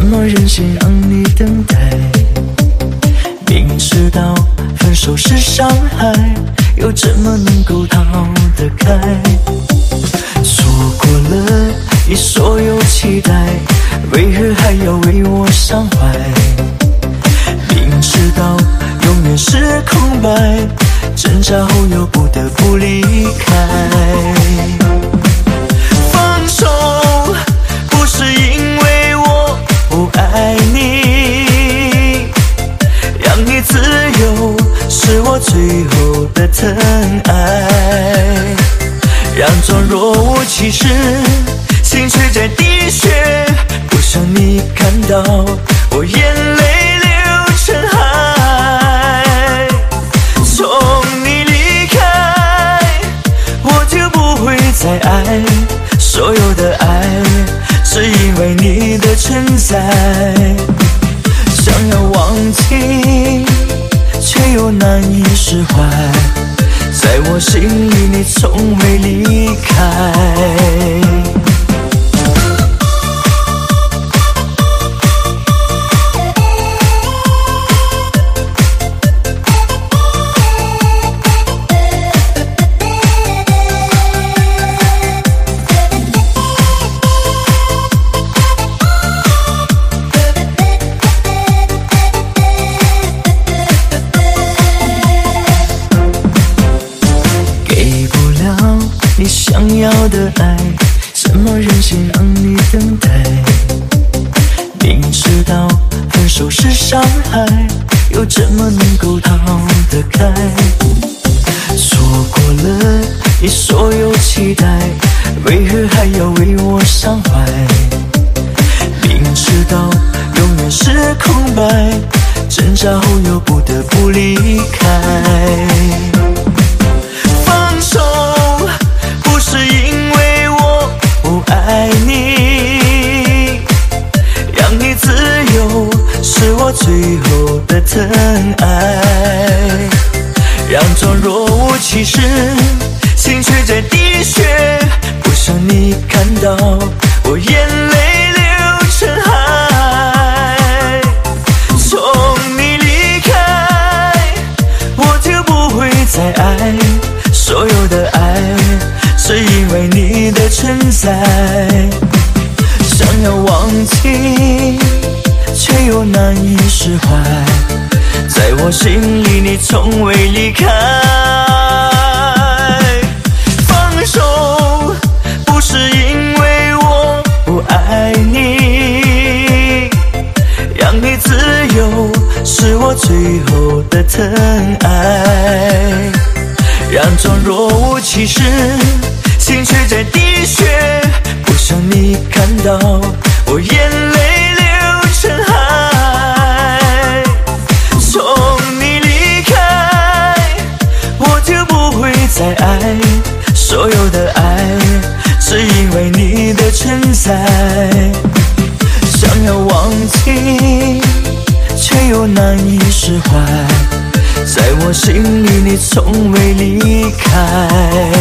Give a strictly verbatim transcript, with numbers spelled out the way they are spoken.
么忍心让你等待？明知道分手是伤害，又怎么能够逃得开？错过了你所有期待，为何还要为我伤怀？明知道永远是空白，挣扎后又不得不离开。放手不是因为我不爱你，让你自由是我最后的疼爱，让妆若无其事，心却在滴血，不想你看到我眼泪流成海。从你离开，我就不会再爱，所有的爱是因为你的存在。想要忘记，却又难以释怀，在我心里你从未离开。你想要的爱，怎么忍心让你等待？明知道分手是伤害，又怎么能够逃得开？错过了你所有期待，为何还要为我伤怀？明知道永远是空白，挣扎后又不得不离开。放手不是因为我不爱你，让你自由是我最后的疼爱，让妆若无其事，心却在滴血，不想你看到我眼泪流成海。从你离开，我就不会再爱，所有的爱是因为你的存在。想要忘记，却又难以释怀，在我心里你从未离开。放手不是因为我不爱你，让你自由是我最后的疼爱，让妆若无其事，心却在滴血，不想你看到我眼泪流成海。从你离开，我就不会再爱，所有的爱是因为你的存在。想要忘记，却又难以释怀，在我心里你从未离开。